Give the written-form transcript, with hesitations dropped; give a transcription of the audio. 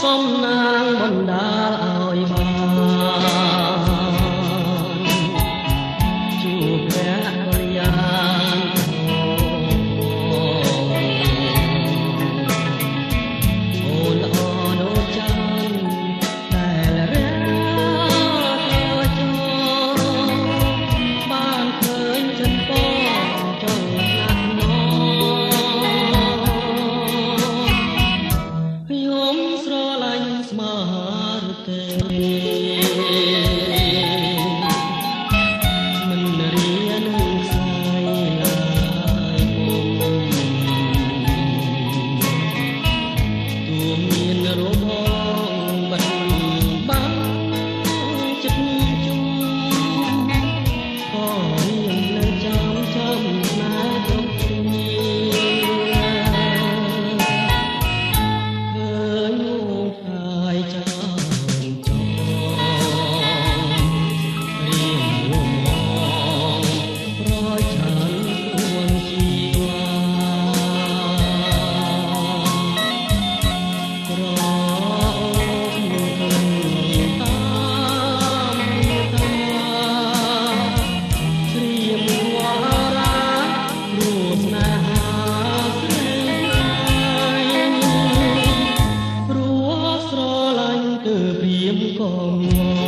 សុំនាងបណ្ដាលឲ្យបានជួបភរិយាអូនល្អដូចច័ន្ទដែលរះចោបានឃើញចិនពចង់ណាស់ណខ្ញុំស្រឡាញ់ស្មារតីមិនរៀននឹងស្អីឡើយមុំទូមានរបងបិទបាំងចិត្តជុំក៏រៀងនៅចាំស្នេហ៍គ្រប់គ្នាឃើញមកហើយចាំចោរៀងរំលងប្រឆាំងួនជីវ៉ាក្រអូបនឹងគំតាមតាជ្រាមវ៉ារារួស្នេហាស្រីព្រោះស្រឡាញ់គឺព្រាមកង